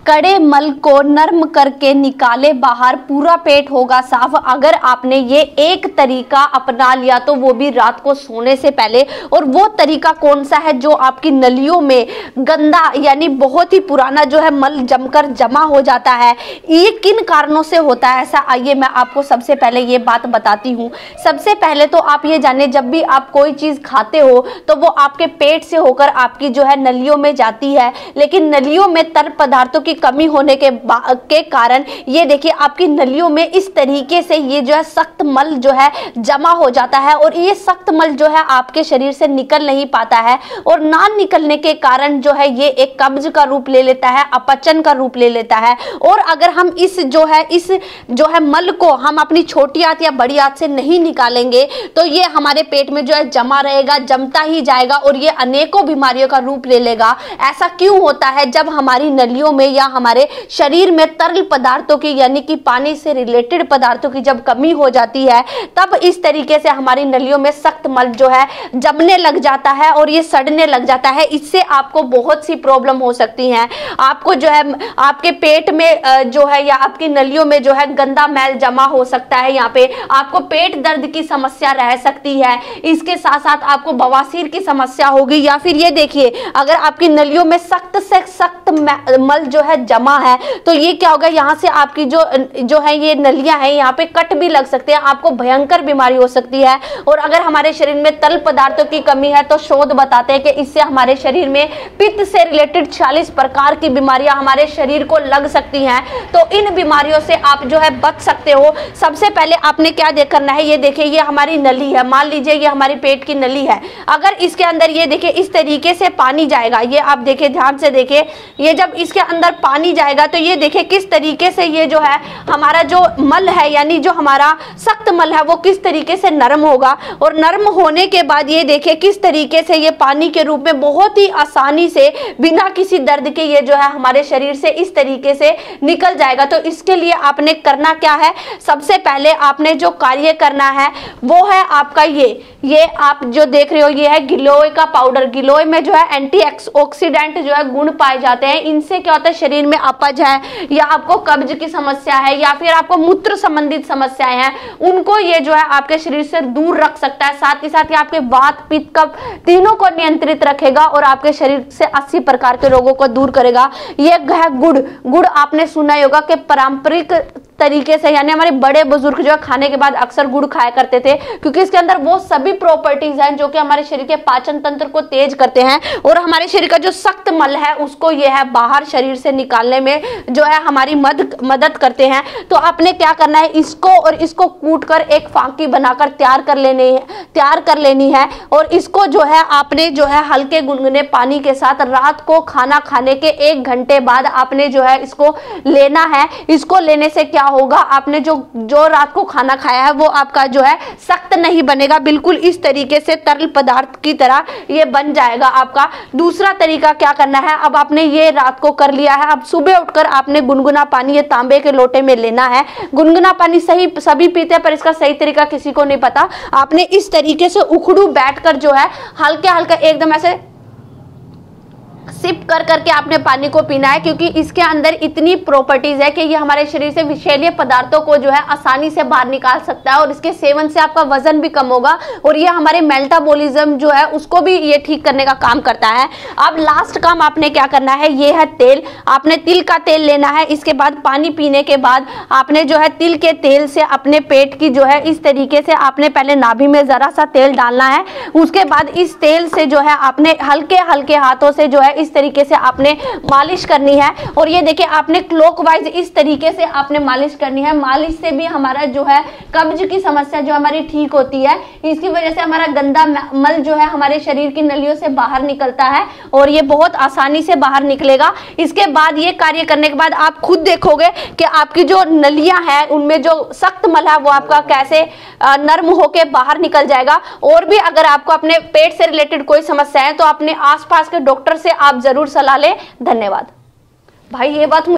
कड़े मल को नर्म करके निकाले बाहर, पूरा पेट होगा साफ। अगर आपने ये एक तरीका अपना लिया तो वो भी रात को सोने से पहले। और वो तरीका कौन सा है जो आपकी नलियों में गंदा यानी बहुत ही पुराना जो है मल जमकर जमा हो जाता है, ये किन कारणों से होता है ऐसा, आइए मैं आपको सबसे पहले ये बात बताती हूँ। सबसे पहले तो आप ये जाने, जब भी आप कोई चीज खाते हो तो वो आपके पेट से होकर आपकी जो है नलियों में जाती है, लेकिन नलियों में तरल पदार्थों की कमी होने के कारण ये देखिए आपकी नलियों में इस तरीके से ये जो है सख्त मल जो है जमा हो जाता है। और ये सख्त मल जो है आपके शरीर से निकल नहीं पाता है, और ना निकलने के कारण जो है ये एक कब्ज का रूप ले लेता है, अपचन का रूप ले लेता है। और अगर हम इस जो है मल को हम अपनी छोटी आंत या बड़ी आंत से नहीं निकालेंगे तो ये हमारे पेट में जो है जमा रहेगा, जमता ही जाएगा और ये अनेकों बीमारियों का रूप ले लेगा। ऐसा क्यों होता है? जब हमारी नलियों में या हमारे शरीर में तरल पदार्थों की यानी कि पानी से रिलेटेड पदार्थों की जब कमी हो जाती है, तब इस तरीके से हमारी नलियों में सख्त मल जो है जमने लग जाता है और ये सड़ने लग जाता है। इससे आपको बहुत सी प्रॉब्लम हो सकती हैं। आपको जो है आपके पेट में जो है या आपकी नलियों में जो है गंदा मैल जमा हो सकता है, यहाँ पे आपको पेट दर्द की समस्या रह सकती है। इसके साथ साथ आपको बवासीर की समस्या होगी, या फिर ये देखिए अगर आपकी नलियों में सख्त से सख्त मल जो है जमा है तो ये क्या होगा, यहाँ से आपकी जो है ये नलियां हैं यहाँ पे कट भी लग सकते हैं, आपको भयंकर बीमारी हो सकती है। और अगर हमारे शरीर में तरल पदार्थों की कमी है तो शोध बताते हैं कि इससे हमारे शरीर में पित्त से रिलेटेड 40 प्रकार की बीमारियां हमारे शरीर को लग सकती हैं। तो इन बीमारियों से आप जो है बच सकते हो। सबसे पहले आपने क्या करना है, ये देखिए ये हमारी नली है, मान लीजिए ये हमारी पेट की नली है। अगर इसके अंदर ये देखिए इस तरीके से पानी जाएगा, ये आप देखिए ध्यान से देखिए, ये जब इसके अंदर पानी जाएगा तो ये देखिए किस तरीके से ये जो है हमारा जो मल है यानी जो हमारा सख्त मल है वो किस तरीके से नरम होगा। और नरम होने के बाद ये देखिए किस तरीके से ये पानी के रूप में बहुत ही आसानी से बिना किसी दर्द के ये जो है हमारे शरीर से इस तरीके से निकल जाएगा। तो इसके लिए आपने करना क्या है, सबसे पहले आपने जो कार्य करना है वो है आपका ये आप जो देख रहे हो ये है गिलोय का पाउडर। गिलोय में जो है एंटी ऑक्सीडेंट जो है गुण पाए जाते हैं। इनसे क्या होता है, शरीर में अपच है या आपको कब्ज की समस्या है या फिर आपको मूत्र संबंधित समस्याएं हैं, उनको ये जो है आपके शरीर से दूर रख सकता है। साथ ही साथ ये आपके वात पित्त कफ तीनों को नियंत्रित रखेगा और आपके शरीर से 80 प्रकार के रोगों को दूर करेगा। ये है गुड़ आपने सुना होगा कि पारंपरिक तरीके से यानी हमारे बड़े बुजुर्ग जो है खाने के बाद अक्सर गुड़ खाया करते थे, क्योंकि इसके अंदर वो सभी प्रॉपर्टीज हैं जो कि हमारे शरीर के पाचन तंत्र को तेज करते हैं और हमारे शरीर का जो सख्त मल है उसको ये है बाहर शरीर से निकालने में जो है हमारी मदद करते हैं। तो आपने क्या करना है, इसको कूट कर एक फांकी बनाकर तैयार कर लेनी है और इसको जो है आपने जो है हल्के गुनगुने पानी के साथ रात को खाना खाने के 1 घंटे बाद आपने जो है इसको लेना है। इसको लेने से क्या होगा, आपने जो रात को खाना खाया है वो आपका जो है सख्त नहीं बनेगा, बिल्कुल इस तरीके से तरल पदार्थ की तरह ये बन जाएगा आपका। दूसरा तरीका क्या करना है, अब आपने ये रात को कर लिया है, अब सुबह उठकर आपने गुनगुना पानी ये तांबे के लोटे में लेना है। गुनगुना पानी सभी पीते हैं पर इसका सही तरीका किसी को नहीं पता। आपने इस तरीके से उखड़ू बैठकर जो है हल्का हल्का एकदम ऐसे सिप कर करके आपने पानी को पीना है, क्योंकि इसके अंदर इतनी प्रॉपर्टीज है कि ये हमारे शरीर से विषैले पदार्थों को जो है आसानी से बाहर निकाल सकता है और इसके सेवन से आपका वजन भी कम होगा और ये हमारे मेटाबॉलिज्म जो है उसको भी ये ठीक करने का काम करता है। अब लास्ट काम आपने क्या करना है, ये है तेल। आपने तिल का तेल लेना है। इसके बाद पानी पीने के बाद आपने जो है तिल के तेल से अपने पेट की जो है इस तरीके से आपने पहले नाभि में जरा सा तेल डालना है। उसके बाद इस तेल से जो है आपने हल्के हल्के हाथों से जो है इस तरीके से आपने मालिश करनी है। और ये देखिए आपने क्लॉकवाइज इस तरीके से आपने मालिश करनी है। मालिश से भी हमारा जो है कब्ज की समस्या जो हमारी ठीक होती है। इसकी वजह से हमारा गंदा मल जो है हमारे शरीर की नलियों से बाहर निकलता है और ये बहुत आसानी से बाहर निकलेगा। इसके बाद ये कार्य करने के बाद आप खुद देखोगे कि आपकी जो नलियां हैं उनमें जो सख्त मल है वो आपका कैसे नर्म होके बाहर निकल जाएगा। और भी अगर आपको अपने पेट से रिलेटेड कोई समस्या है तो अपने आसपास के डॉक्टर से आप जरूर सलाह लें। धन्यवाद भाई। ये बात